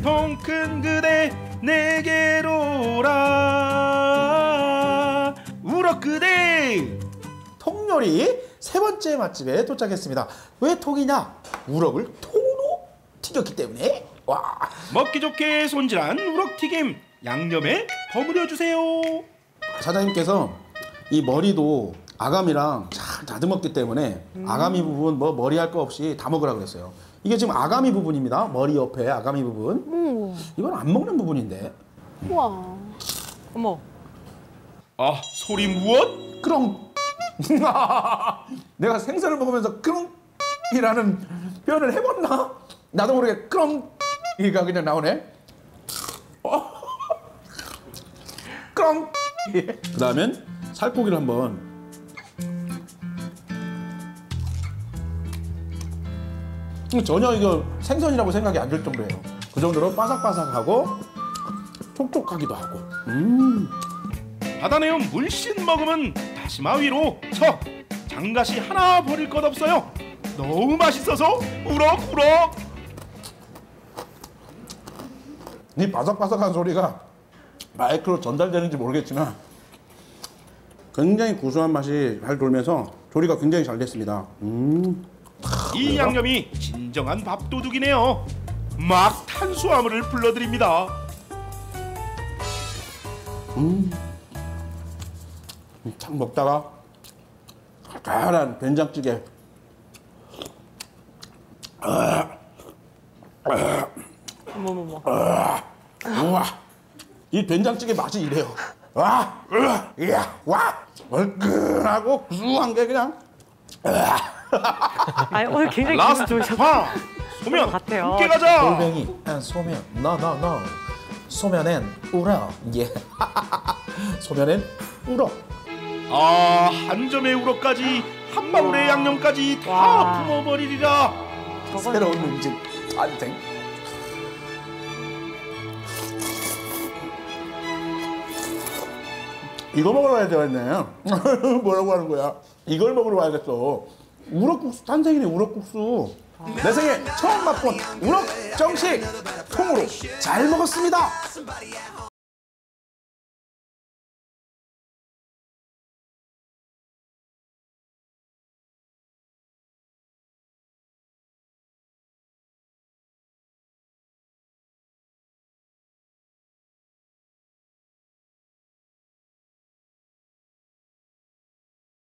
통큰 그대 내게로 오라. 우럭 그대. 통요리 세 번째 맛집에 도착했습니다. 왜 통이냐? 우럭을 통으로 튀겼기 때문에. 와. 먹기 좋게 손질한 우럭튀김 양념에 버무려 주세요. 사장님께서 이 머리도 아가미랑 잘 다듬었기 때문에 아가미 부분 뭐 머리 할 거 없이 다 먹으라 그랬어요. 이게 지금 아가미 부분입니다. 머리 옆에 아가미 부분. 이건 안 먹는 부분인데. 우와. 어머. 아, 소리 무엇? 그럼 내가 생선을 먹으면서 그럼이라는 표현을 해봤나? 나도 모르게 그럼이가 그냥 나오네. 그럼. 그다음엔 살코기를 한번. 전혀 이거 생선이라고 생각이 안 들 정도예요. 그 정도로 바삭바삭하고 촉촉하기도 하고. 바다 내음 물씬 먹으면 다시마 위로 척. 장가시 하나 버릴 것 없어요. 너무 맛있어서 우럭우럭. 이 바삭바삭한 소리가 마이크로 전달되는지 모르겠지만 굉장히 구수한 맛이 잘 돌면서 조리가 굉장히 잘 됐습니다. 이 양념이 진정한 밥도둑이네요. 막 탄수화물을 불러드립니다. 참 먹다가 달달한 된장찌개. 어머머머. 우와, 이 된장찌개 맛이 이래요. 와, 이야, 와, 얼큰하고 구수한 게 그냥. 아니 오늘 굉장히 라스트 기분 좋으셨 파 소면 같아요. 함께 가자. 골뱅이 소면, no. 소면엔 우럭, 예. 소면엔 우럭. 아, 한 점의 우럭까지 한 방울의 양념까지 다 와. 품어버리리라. 새로운 음식 탄생. 이거 먹으러 와야 되겠네. 뭐라고 하는 거야? 이걸 먹으러 와야겠어. 우럭국수 탄생이네. 우럭국수. 내 생에 처음 맛본 우럭 정식 통으로 잘 먹었습니다.